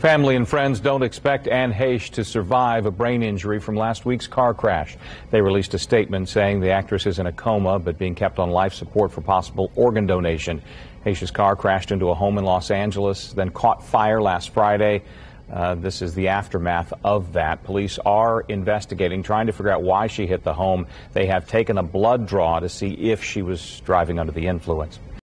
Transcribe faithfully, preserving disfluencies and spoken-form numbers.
Family and friends don't expect Ann Heche to survive a brain injury from last week's car crash. They released a statement saying the actress is in a coma but being kept on life support for possible organ donation. Heche's car crashed into a home in Los Angeles, then caught fire last Friday. Uh, this is the aftermath of that. Police are investigating, trying to figure out why she hit the home. They have taken a blood draw to see if she was driving under the influence.